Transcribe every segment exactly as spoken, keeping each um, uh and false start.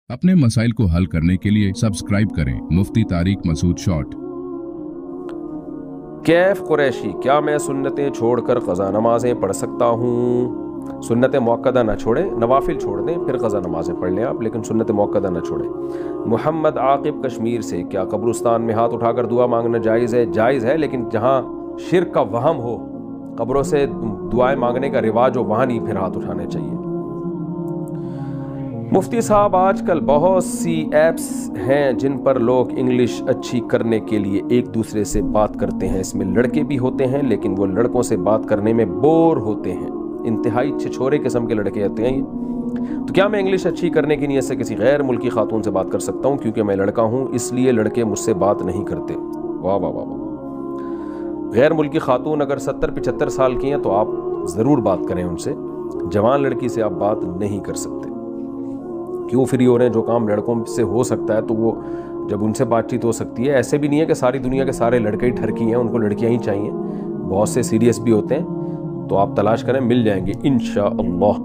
अपने मसाइल को हल करने के लिए सब्सक्राइब करें मुफ्ती तारिक मसूद शॉर्ट। कैफ कुरैशी, क्या मैं सुन्नतें छोड़कर क़ज़ा नमाज़ें पढ़ सकता हूँ? सुन्नत मुअक्कदा ना छोड़ें, नवाफिल छोड़ दें, फिर क़ज़ा नमाज़ें पढ़ लें आप, लेकिन सुन्नत मुअक्कदा ना छोड़ें। मोहम्मद आकिब कश्मीर से, क्या कब्रिस्तान में हाथ उठाकर दुआ मांगना जायज़ है? जायज़ है, लेकिन जहाँ शिर्क का वहम हो, कब्रों से दुआएं मांगने का रिवाज हो, वहाँ नहीं फिर हाथ उठाने चाहिए। मुफ्ती साहब, आजकल बहुत सी ऐप्स हैं जिन पर लोग इंग्लिश अच्छी करने के लिए एक दूसरे से बात करते हैं। इसमें लड़के भी होते हैं, लेकिन वो लड़कों से बात करने में बोर होते हैं। इंतहाई छिछोरे किस्म के लड़के आते हैं ये। तो क्या मैं इंग्लिश अच्छी करने की नीयत से किसी गैर मुल्की खातून से बात कर सकता हूँ? क्योंकि मैं लड़का हूँ, इसलिए लड़के मुझसे बात नहीं करते। वाह वाह वाह वाह। गैर मुल्की खातून अगर सत्तर पचहत्तर साल की हैं तो आप ज़रूर बात करें उनसे। जवान लड़की से आप बात नहीं कर सकते। क्यों फ्री हो रहे हैं? जो काम लड़कों से हो सकता है तो वो जब उनसे बातचीत हो सकती है। ऐसे भी नहीं है कि सारी दुनिया के सारे लड़के ही ठरकी हैं, उनको लड़कियां ही चाहिए। बहुत से सीरियस भी होते हैं, तो आप तलाश करें, मिल जाएंगे इंशाअल्लाह।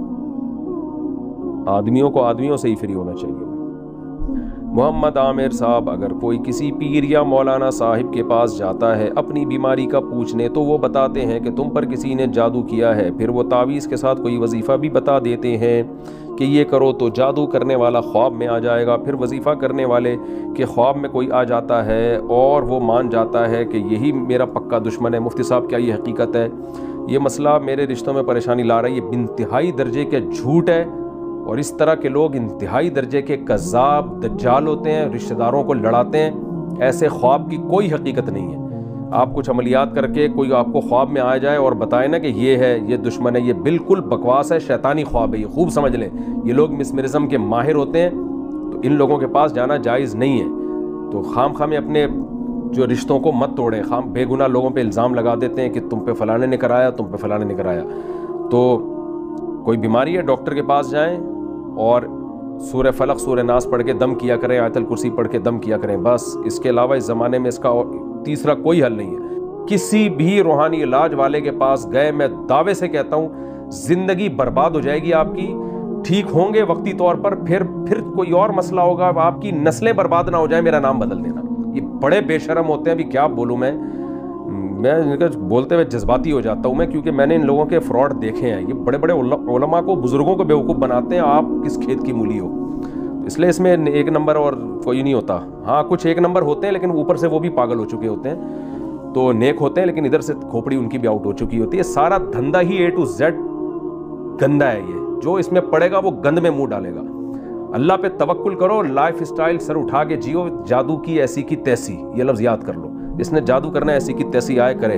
आदमियों को आदमियों से ही फ्री होना चाहिए। मोहम्मद आमिर साहब, अगर कोई किसी पीर या मौलाना साहिब के पास जाता है अपनी बीमारी का पूछने, तो वो बताते हैं कि तुम पर किसी ने जादू किया है। फिर वो तावीज़ के साथ कोई वजीफ़ा भी बता देते हैं कि ये करो तो जादू करने वाला ख्वाब में आ जाएगा। फिर वजीफ़ा करने वाले के ख्वाब में कोई आ जाता है और वो मान जाता है कि यही मेरा पक्का दुश्मन है। मुफ्ती साहब, क्या ये हकीकत है? ये मसला मेरे रिश्तों में परेशानी ला रहा है। ये इंतहाई दर्जे के झूठ है, और इस तरह के लोग इंतहाई दर्जे के कज़्ज़ाब दज्जाल होते हैं, रिश्तेदारों को लड़ाते हैं। ऐसे ख्वाब की कोई हकीकत नहीं है। आप कुछ अमलियात करके कोई आपको ख्वाब में आ जाए और बताए ना कि ये है, ये दुश्मन है, ये बिल्कुल बकवास है, शैतानी ख्वाब है। ये खूब समझ लें, ये लोग मिसमरिज़म के माहिर होते हैं, तो इन लोगों के पास जाना जायज़ नहीं है। तो खाम खाम अपने जो रिश्तों को मत तोड़ें। खाम बेगुनाह लोगों पे इल्ज़ाम लगा देते हैं कि तुम पे फलाने ने कराया, तुम पे फलाने ने कराया। तो कोई बीमारी है, डॉक्टर के पास जाएं और सूरह फलक सूरह नास पढ़ के दम किया करें, आयतल कुर्सी पढ़ के दम किया करें, बस। इसके अलावा इस ज़माने में इसका तीसरा कोई हल नहीं है। किसी भी रूहानी इलाज वाले के पास गए, मैं दावे से कहता हूँ ज़िंदगी बर्बाद हो जाएगी आपकी। ठीक होंगे वक्ती तौर पर, फिर फिर कोई और मसला होगा, आपकी नस्लें बर्बाद ना हो जाए, मेरा नाम बदल देना। ये बड़े बेशरम होते हैं। अभी क्या बोलूँ मैं मैं इनका बोलते हुए जज्बाती हो जाता हूँ मैं, क्योंकि मैंने इन लोगों के फ्रॉड देखे हैं। ये बड़े बड़े उलमा को, बुजुर्गों को बेवकूफ़ बनाते हैं। आप किस खेत की मूली हो? इसलिए इसमें एक नंबर और कोई नहीं होता। हाँ, कुछ एक नंबर होते हैं, लेकिन ऊपर से वो भी पागल हो चुके होते हैं। तो नेक होते हैं, लेकिन इधर से खोपड़ी उनकी भी आउट हो चुकी होती है। सारा धंधा ही ए टू जेड गंदा है। ये जो इसमें पड़ेगा वो गंद में मुंह डालेगा। अल्लाह पे तवक्कुल करो, लाइफ स्टाइल सर उठा के जियो। जादू की ऐसी की तैसी, ये लफ्ज़ याद कर लो। इसने जादू करना ऐसी की तैसी आए करे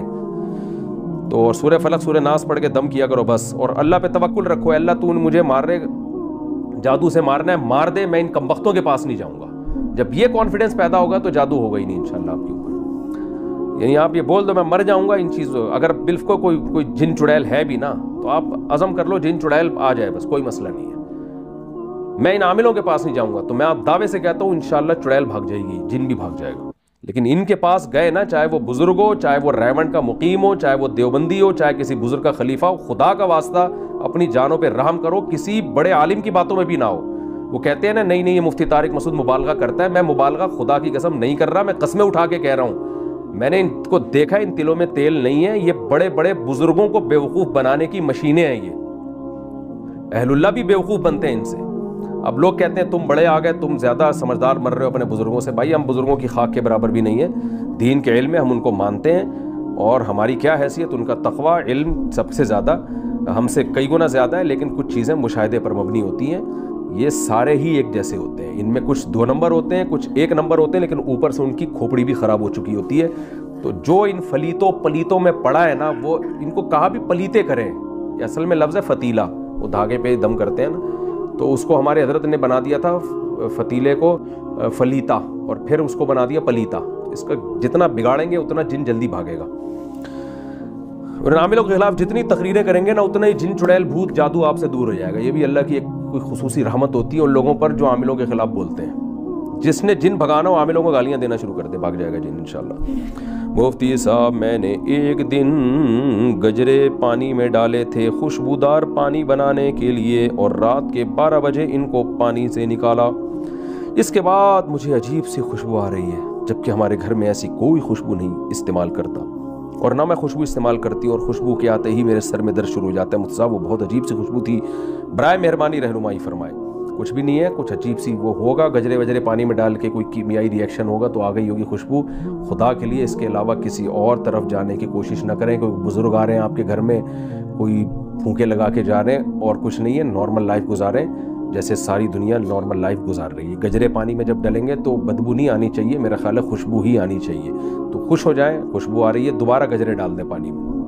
तो सूरह फलक सूरह नास पढ़ के दम किया करो बस। और अल्लाह पे तवक्कुल रखो। अल्लाह तू मुझे मार रहे, जादू से मारना है, मार दे, मैं इन कमबख्तों के पास नहीं जाऊंगा। जब ये कॉन्फिडेंस पैदा होगा तो जादू होगा ही नहीं इंशाल्लाह आपके ऊपर। यानी आप ये बोल दो मैं मर जाऊंगा इन चीज़ों, अगर बिल्फ को कोई कोई जिन चुड़ैल है भी ना, तो आप अज़म कर लो जिन चुड़ैल आ जाए, बस कोई मसला नहीं है। मैं इन आमिलों के पास नहीं जाऊंगा, तो मैं आप दावे से कहता हूँ इंशाल्लाह चुड़ैल भाग जाएगी, जिन भी भाग जाएगा। लेकिन इनके पास गए ना, चाहे वो बुजुर्ग हो, चाहे वो रेवंड का मुकीम हो, चाहे वो देवबंदी हो, चाहे किसी बुजुर्ग का खलीफा हो, खुदा का वास्ता अपनी जानों पे रहम करो। किसी बड़े आलिम की बातों में भी ना हो। वो कहते हैं ना, नहीं नहीं ये मुफ्ती तारिक मसूद मुबालगा करता है। मैं मुबालगा खुदा की कसम नहीं कर रहा, मैं कस्में उठा के कह रहा हूँ। मैंने इनको देखा, इन तिलों में तेल नहीं है। ये बड़े बड़े बुजुर्गों को बेवकूफ़ बनाने की मशीनें हैं। ये अहलुल्लाह भी बेवकूफ़ बनते हैं इनसे। अब लोग कहते हैं तुम बड़े आ गए, तुम ज़्यादा समझदार मर रहे हो अपने बुज़ुर्गों से। भाई, हम बुज़ुर्गों की खाक के बराबर भी नहीं है। दीन के इल्म में हम उनको मानते हैं, और हमारी क्या हैसियत, उनका तक़वा इल्म सबसे ज़्यादा, हमसे कई गुना ज़्यादा है। लेकिन कुछ चीज़ें मुशाहिदे पर मबनी होती हैं। ये सारे ही एक जैसे होते हैं। इनमें कुछ दो नंबर होते हैं, कुछ एक नंबर होते हैं, लेकिन ऊपर से उनकी खोपड़ी भी ख़राब हो चुकी होती है। तो जो इन फलीतों पलीतों में पड़ा है ना, वो इनको कहा भी पलीते करें। असल में लफ्ज़ है फतीला, वो धागे पे दम करते हैं ना, तो उसको हमारे हज़रत ने बना दिया था फतीले को फलीता, और फिर उसको बना दिया पलीता। इसका जितना बिगाड़ेंगे उतना जिन जल्दी भागेगा। और आमिलों के खिलाफ जितनी तकरीरें करेंगे ना, उतना ही जिन चुड़ैल भूत जादू आपसे दूर हो जाएगा। ये भी अल्लाह की एक कोई खुसूसी रहमत होती है उन लोगों पर जो आमिलों के खिलाफ बोलते हैं। جس نے جن بھگانا ہو عاملوں کو گالیاں دینا شروع کر دے، بھاگ جائے گا جن انشاءاللہ۔ مفتی صاحب میں نے ایک دن گجرے پانی میں ڈالے تھے خوشبودار پانی بنانے کے لیے، اور رات کے بارہ بجے ان کو پانی سے نکالا۔ اس کے بعد مجھے عجیب سی خوشبو آ رہی ہے، جبکہ ہمارے گھر میں ایسی کوئی خوشبو نہیں استعمال کرتا، اور نہ میں خوشبو استعمال کرتی ہوں، اور خوشبو کے آتے ہی میرے سر میں درد شروع ہو جاتا ہے۔ مفتی صاحب وہ بہت عجیب سی خوشبو تھی، برائے مہربانی رہنمائی فرمائے۔ کچھ بھی نہیں ہے، کچھ عجیب سی وہ ہوگا، گجرے وجرے پانی میں ڈال کے کوئی کیمیائی ری ایکشن ہوگا تو آ گئی ہوگی خوشبو۔ خدا کے لیے اس کے علاوہ کسی اور طرف جانے کی کوشش نہ کریں۔ کوئی بزرگ آ رہے ہیں آپ کے گھر میں، کوئی پھونکے لگا کے جا رہے ہیں، اور کچھ نہیں ہے، نارمل لائف گزاریں جیسے ساری دنیا نارمل لائف گزار رہی ہے۔ گجرے پانی میں جب ڈلیں گے تو بدبو نہیں آنی چاہیے، میرا خیال ہے خوشبو ہی آنی چاہیے، تو خوش ہو جائیں۔ خوشبو آ رہی ہے، دوبارہ گجرے ڈال دیں پانی میں۔